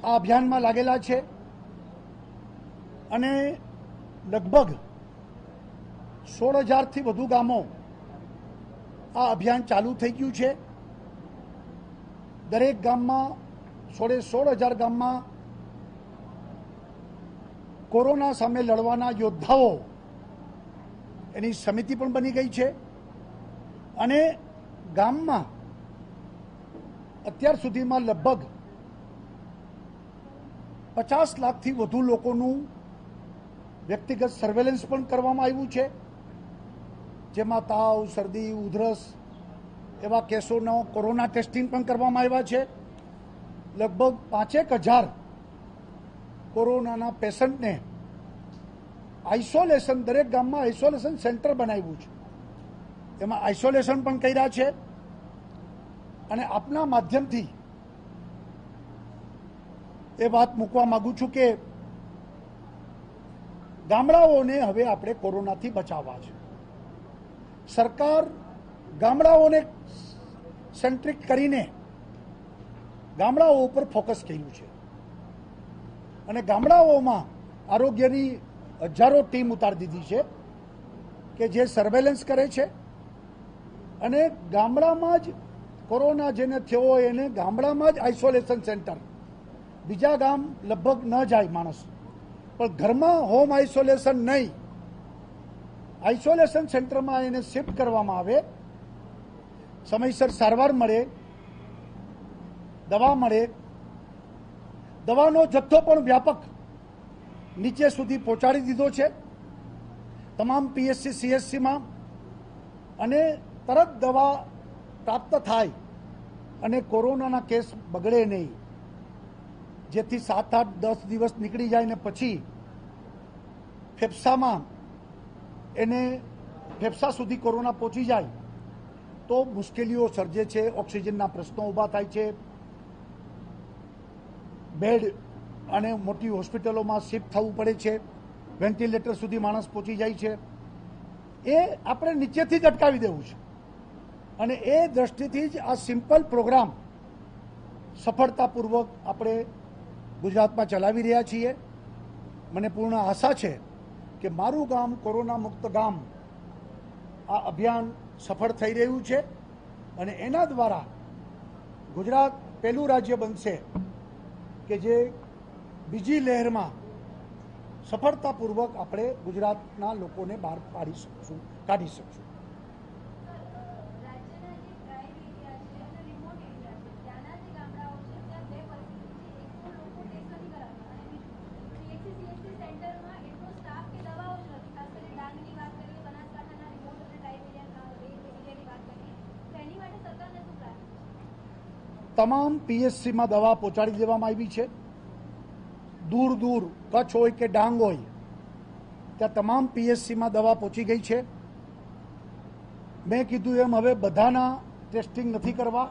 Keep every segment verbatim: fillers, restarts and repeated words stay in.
આ અભિયાનમાં લાગેલા છે અને લગભગ સોળ હજારથી વધુ ગામો આ અભિયાન ચાલુ થઈ ગયું છે. દરેક ગામમાં સોળે સોળ હજાર ગામમાં કોરોના સામે લડવાના યોદ્ધાઓ એની સમિતિ પણ બની ગઈ છે અને ગામમાં અત્યાર સુધીમાં લગભગ પચાસ લાખથી વધુ લોકોનું વ્યક્તિગત સર્વેલન્સ પણ કરવામાં આવ્યું છે, જેમાં તાવ, શરદી, ઉધરસ એવા કેસોનો કોરોના ટેસ્ટિંગ પણ કરવામાં આવ્યા છે. લગભગ પાંચેક હજાર કોરોનાના પેશન્ટને આઇસોલેશન, દરેક ગામમાં આઇસોલેશન સેન્ટર બનાવ્યું છે, એમાં આઇસોલેશન પણ કર્યા છે. અને આપના માધ્યમથી એ વાત મૂકવા માગું છું કે ગામડાઓને હવે આપણે કોરોનાથી બચાવવા છે. સરકાર ગામડાઓને સેન્ટ્રિક કરીને ગામડાઓ ઉપર ફોકસ કર્યું છે અને ગામડાઓમાં આરોગ્યની હજારો ટીમ ઉતારી દીધી છે કે જે સર્વેલન્સ કરે છે અને ગામડામાં જ કોરોના જેને થયો હોય એને ગામડામાં જ આઇસોલેશન સેન્ટર, બીજા ગામ લગભગ ન જાય માણસ, પણ ઘરમાં હોમ આઇસોલેશન નહીં, આઇસોલેશન સેન્ટરમાં એને શિફ્ટ કરવામાં આવે, સમયસર સારવાર મળે, દવા મળે, દવાનો જથ્થો પણ વ્યાપક નીચે સુધી પહોંચાડી દીધો છે તમામ પીએચસી સીએચસીમાં અને તરત દવા પ્રાપ્ત થાય અને કોરોનાના કેસ બગડે નહીં, જેથી સાત આઠ દસ દિવસ નીકળી જાય ને પછી ફેફસામાં એને ફેફસા સુધી કોરોના પહોંચી જાય તો મુશ્કેલીઓ સર્જે છે, ઓક્સિજનના પ્રશ્નો ઊભા થાય છે, બેડ અને મોટી હોસ્પિટલોમાં શિફ્ટ થવું પડે છે, વેન્ટિલેટર સુધી માણસ પહોંચી જાય છે. એ આપણે નીચેથી જ અટકાવી દેવું છે અને એ દ્રષ્ટિથી જ આ સિમ્પલ પ્રોગ્રામ સફળતાપૂર્વક આપણે ગુજરાતમાં ચલાવી રહ્યા છીએ. મને પૂર્ણ આશા છે કે મારું ગામ કોરોના મુક્ત ગામ આ અભિયાન સફળ થઈ રહ્યું છે અને એના દ્વારા ગુજરાત પહેલું રાજ્ય બનશે કે જે બીજી લહેરમાં સફળતાપૂર્વક આપણે ગુજરાતના લોકોને બહાર પાડી શકશું, કાઢી શકશું. તમામ પીએચસીમાં દવા પહોંચાડી દેવામાં આવી છે. દૂર દૂર કચ્છ હોય કે ડાંગ હોય ત્યાં તમામ પીએચસીમાં દવા પહોંચી ગઈ છે. મેં કીધું એમ હવે બધાના ટેસ્ટિંગ નથી કરવા,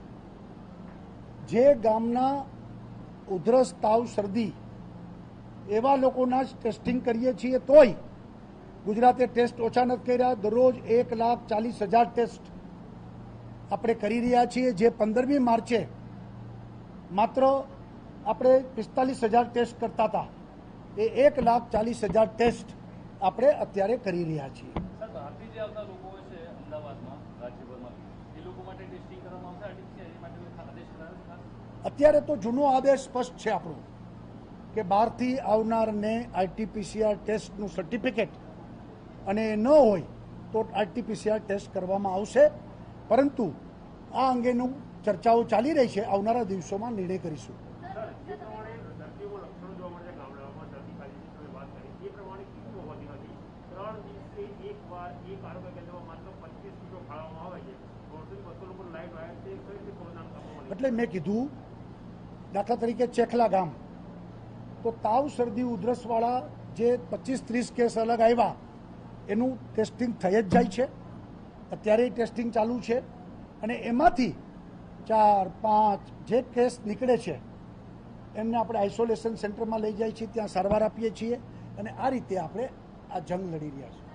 જે ગામના ઉધરસ, તાવ, શરદી એવા લોકોના જ ટેસ્ટિંગ કરીએ છીએ. તોય ગુજરાતે ટેસ્ટ ઓછા નથી કર્યા. દરરોજ એક લાખ ચાલીસ હજાર ટેસ્ટ આપણે કરી રહ્યા છીએ, જે પંદરમી માર્ચે માત્ર આપણે પિસ્તાલીસ હજાર ટેસ્ટ કરતા હતા એ એક લાખ ચાલીસ હજાર ટેસ્ટ આપણે અત્યારે કરી રહ્યા છીએ. અત્યારે તો જૂનો આદેશ સ્પષ્ટ છે આપણો કે બહારથી આવનારને આરટીપીસીઆર ટેસ્ટનું સર્ટિફિકેટ અને એ ન હોય તો આરટીપીસીઆર ટેસ્ટ કરવામાં આવશે, પરંતુ આ અંગેનું ચર્ચાઓ ચાલી રહી છે. આવનારા દિવસોમાં નિર્ણય કરીશું. એટલે મેં કીધું, દાખલા તરીકે ચેખલા ગામ તો તાવ, શરદી, ઉધરસવાળા જે પચીસ ત્રીસ કેસ અલગ આવ્યા એનું ટેસ્ટિંગ થઈ જ જાય છે. અત્યારે ટેસ્ટિંગ ચાલુ છે અને એમાંથી ચાર પાંચ જે કેસ નીકળે છે એમને આપણે આઇસોલેશન સેન્ટરમાં લઈ જાય છીએ, ત્યાં સારવાર આપીએ છીએ અને આ રીતે આપણે આ જંગ લડી રહ્યા છીએ.